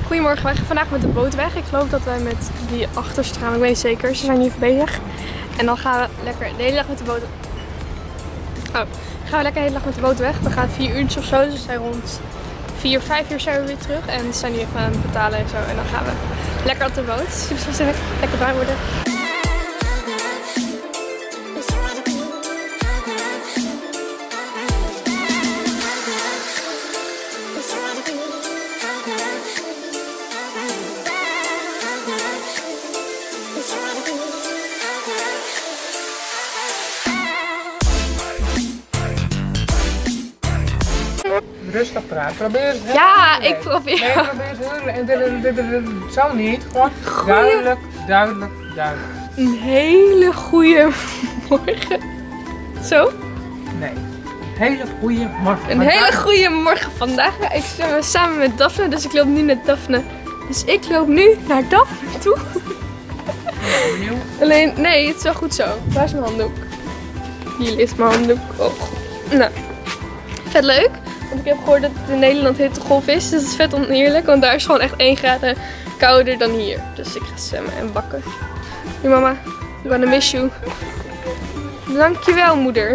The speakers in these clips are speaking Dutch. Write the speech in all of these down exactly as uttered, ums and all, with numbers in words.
Goedemorgen, wij gaan vandaag met de boot weg. Ik geloof dat wij met die achterste gaan, ik weet niet zeker. Ze zijn hier even bezig. En dan gaan we lekker de hele dag met de boot. Oh, dan gaan we lekker de hele dag met de boot weg. We gaan vier uurtjes of zo, dus we zijn rond vier, vijf uur zijn we weer terug. En we zijn nu even aan het betalen en zo. En dan gaan we lekker op de boot. Super gezellig, lekker bruin worden. Rustig praten. Probeer het heel Ja, heel ik probeer. Nee, probeer het heel en dit, dit, dit, dit, zo niet. Gewoon Goeie... duidelijk, duidelijk, duidelijk. Een hele goede morgen. Zo? Nee. Hele goede morgen. Een Maar hele daar... goede morgen. Vandaag ga ik zwemmen samen met Daphne. Dus ik loop nu naar Daphne. Dus ik loop nu naar Daphne toe. Benieuwd? Alleen, nee, het is wel goed zo. Waar is mijn handdoek? Hier ligt mijn handdoek. Oh. Nou, vet leuk. Want ik heb gehoord dat het in Nederland hittegolf is. Dus het is vet oneerlijk. Want daar is gewoon echt één graden kouder dan hier. Dus ik ga zwemmen en bakken. Nu mama, I'm gonna miss you. Dankjewel moeder.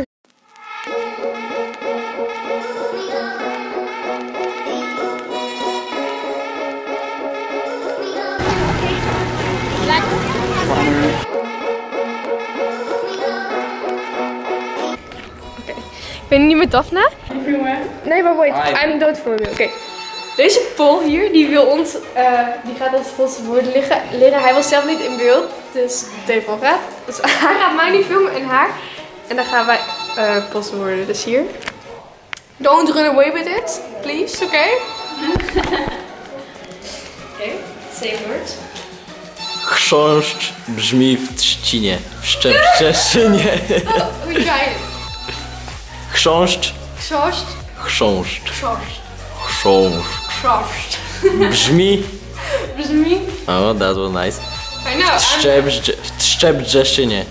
Ik ben niet met Daphne. Nee, maar wait. I'm dood voor me. Oké. Deze Paul hier, die wil ons, uh, die gaat ons volgens woorden liggen, leren. Hij was zelf niet in beeld, dus Dave al gaat. Dus hij gaat mij nu filmen en haar. En dan gaan wij uh, posten worden. Dus hier. Don't run away with it, please, oké? Okay? Oké, okay. Say words. Chrząszcz brzmi w trzcinie, w Szczebrzeszynie. We try it. Chrząszcz. Chrząszcz. Chrząszcz. Chrząszcz. Chrząszcz. Chrząszcz. Brzmi. Brzmi. Oh, that was nice. I know. W Szczebrze... w Szczebrzeszynie.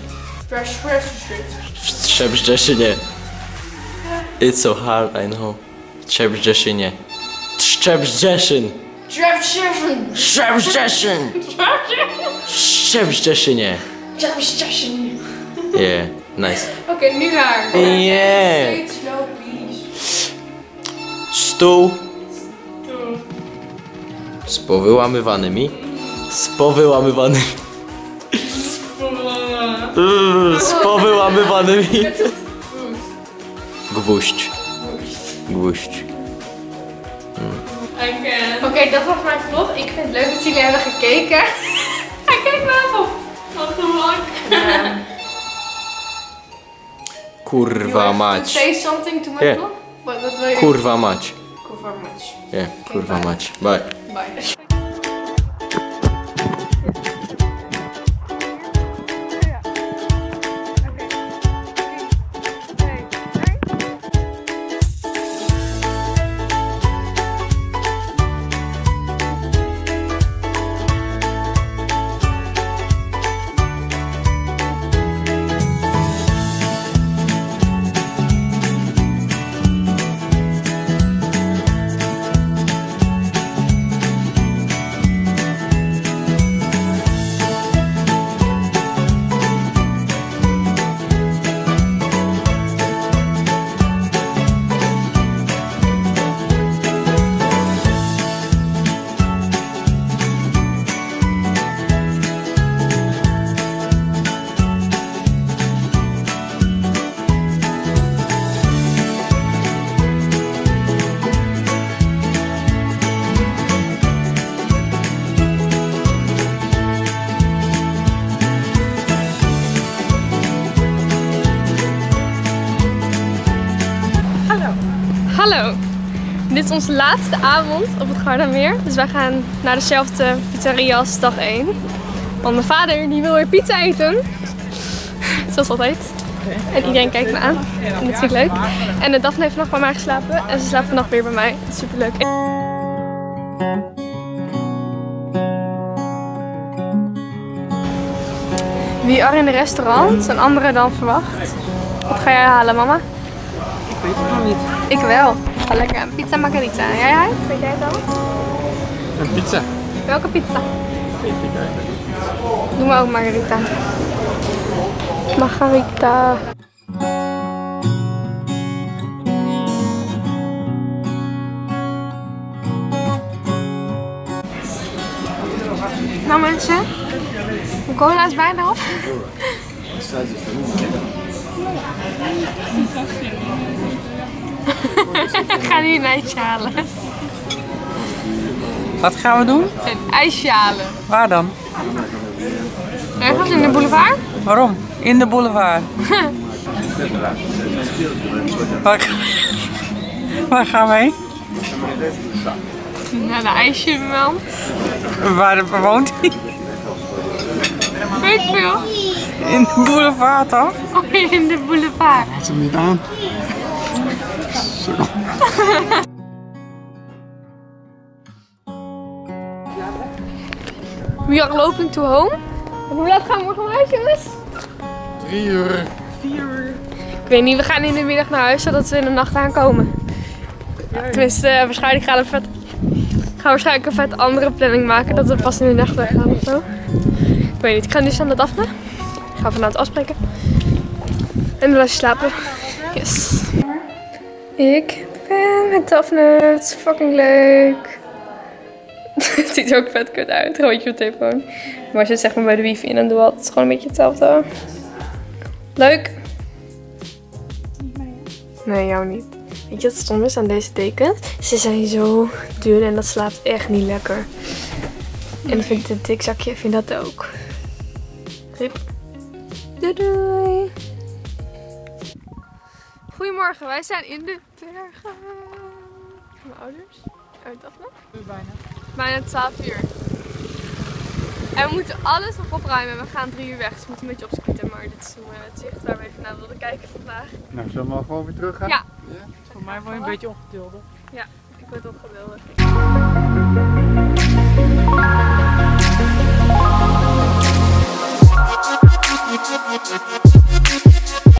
W Szczebrzeszynie. It's so hard, I know. W Szczebrzeszynie. Szczebrzeszyn. Szczebrzeszyn. Szczebrzeszyn. Szczebrzeszynie. Szczebrzeszyn. Yeah, nice. Oké, okay, nu haar. Yeah. Say it slow, please. Stół Stół. z powyłamywanymi. Z powyłamywanymi. Yy, z powyłamywanymi. Gwóźdź. Gwóźdź. Oké, okay, dat was mijn vlog. Ik vind het leuk dat jullie hebben gekeken. Kijk maar op. Wat gemak. Kurwa mać. Say something to my Yeah. vlog? What, what wil je? Kurwa mać. Kurwa mać. Yeah, Okay, kurwa bye. mać. Bye. Bye. Hallo, dit is onze laatste avond op het Gardameer. Dus wij gaan naar dezelfde pizzeria als dag één. Want mijn vader die wil weer pizza eten. Zoals altijd. En iedereen kijkt me aan. En dat vind ik leuk. En de Daphne heeft vannacht bij mij geslapen. En ze slaapt vannacht weer bij mij. Dat is super leuk. We are in een restaurant. Een andere dan verwacht. Wat ga jij halen, mama? Ik weet het nog niet. Ik wel. Ik ga lekker een pizza margarita. Jij uit? Weet jij het al? Een pizza. Welke pizza? Doe maar ook margarita. Margarita. Nou mensen, de cola is bijna op. Ik ga nu een ijsje halen. Wat gaan we doen? Een ijsje halen. Waar dan? Ergens in de boulevard? Waarom? In de boulevard. Waar, waar gaan we heen? Naar de ijsjeman. Waar woont hij? Weet ik veel. In de boulevard toch? Oh, in de boulevard. Laat hem niet aan. We are loping to home. En hoe laat gaan we morgen naar huis, jongens? Drie uur. Vier uur. Ik weet niet, we gaan in de middag naar huis zodat we in de nacht aankomen. Tenminste, uh, waarschijnlijk gaan we vet, gaan we waarschijnlijk een vet andere planning maken. Dat we pas in de nacht weggaan of zo. Ik weet niet, ik ga nu snel naar Daphne. Ik ga vanavond afspreken. En dan blijf je slapen. Yes. Ik ben met Daphne. Het is fucking leuk. Het ziet er ook vet kut uit. Rooitje op telefoon. Maar als je zeg maar bij de wifi in en doe het is gewoon een beetje hetzelfde. Leuk. Nee, jou niet. Weet je wat stom is aan deze dekens? Ze zijn zo duur en dat slaapt echt niet lekker. En dan vind ik het dik zakje, ik vind dat ook. Rip. Doei doei. Goedemorgen, wij zijn in de bergen. Mijn ouders. Uit Daphne. Bijna. Bijna twaalf uur. En we moeten alles nog opruimen. We gaan drie uur weg, dus we moeten een beetje opschieten. Maar dit is uh, het zicht waar we even naar wilden kijken vandaag. Nou, zullen we maar gewoon weer terug gaan? Ja. Ja? Voor mij word je een beetje ongeduldig. Ja, ik word ongeduldig.